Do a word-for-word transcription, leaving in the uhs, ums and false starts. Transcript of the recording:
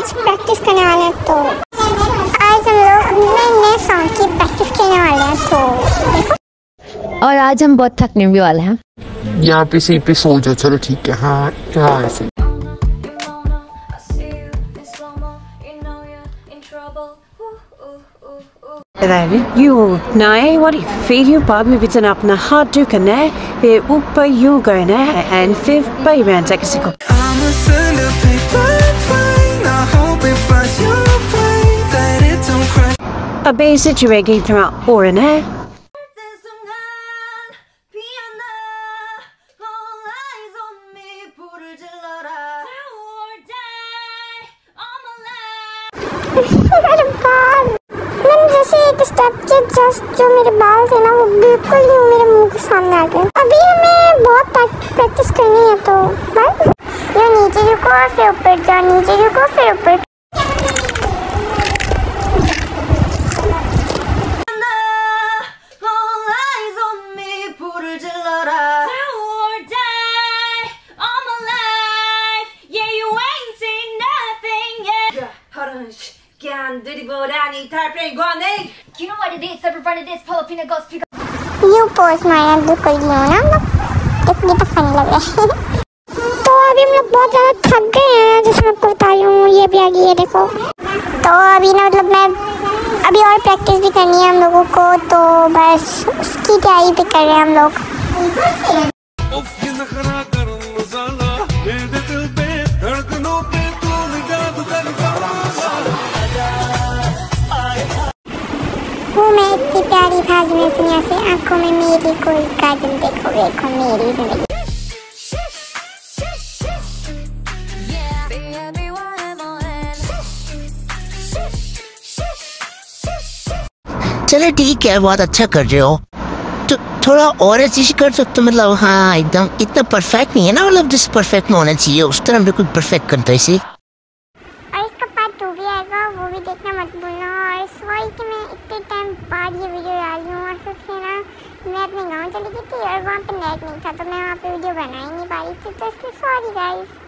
आज प्रैक्टिस करने वाले हैं, तो आज हम लोग नए नए सॉन्ग की प्रैक्टिस करने वाले हैं। तो देखो, और आज हम बहुत थकने भी वाले हैं। यहाँ पे सही पे सो जाओ। चलो ठीक है। हाँ हाँ ऐसे। You nej, vad det fel ju bara med vitten öppna handdukarna är uppe jorden and fifth baby and take a second. I'm a send a paper plane. I hope it finds your way that it don't crash. A basic reggae throughout or in it. मैंने जैसे एक step के just जो मेरे बाल थे ना वो बिल्कुल ही मेरे मुंह के सामने आ गए। अभी हमें बहुत प्रैक्टिस करनी है, तो बस ये नीचे रुको और फिर ऊपर जाओ, नीचे रुको फिर ऊपर। You know what it is? Every run it is. Pull up in a ghost pick up. You pose मारना बिल्कुल ही हो ना, देखने तो फन लग रहा है। तो अभी हम लोग बहुत ज़्यादा थक गए हैं, जैसे मैं आपको बता रही हूँ। ये भी आ गई है देखो। तो अभी ना मतलब मैं अभी और प्रैक्टिस भी करनी है हम लोगों को, तो बस उसकी तैयारी भी कर रहे हैं हम लोग। वो मैं इतनी प्यारी भागी में दुनिया से, आंखों में मेरी कोई काजल देखो, देखो मेरी जिंदगी। चलो ठीक है, बहुत अच्छा कर रहे हो। तो थोड़ा और अच्छी कर सकते हो, मतलब हाँ एकदम इतना परफेक्ट नहीं है ना, मतलब जिस परफेक्ट में होना चाहिए उस तरह बिल्कुल परफेक्ट करता है इसे। और इसका पार्ट टू भी आएगा, वो भी देखना मत भूलना। और सॉरी कि मैं इतने टाइम बाद ये वीडियो डाल रही हूँ, और फिर से ना मैं अपने गाँव चली गई थी और वहाँ पे नेट नहीं था, तो मैं वहाँ पे वीडियो बना ही नहीं पा रही थी, तो इसलिए सॉरी गाइस।